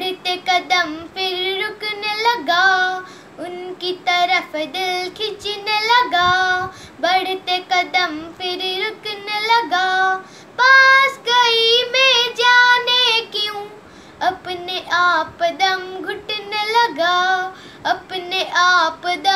बढ़ते कदम फिर रुकने लगा, उनकी तरफ दिल खींचने लगा। बढ़ते कदम फिर रुकने लगा, पास गई मैं जाने क्यों, अपने आप दम घुटने लगा, अपने आप दम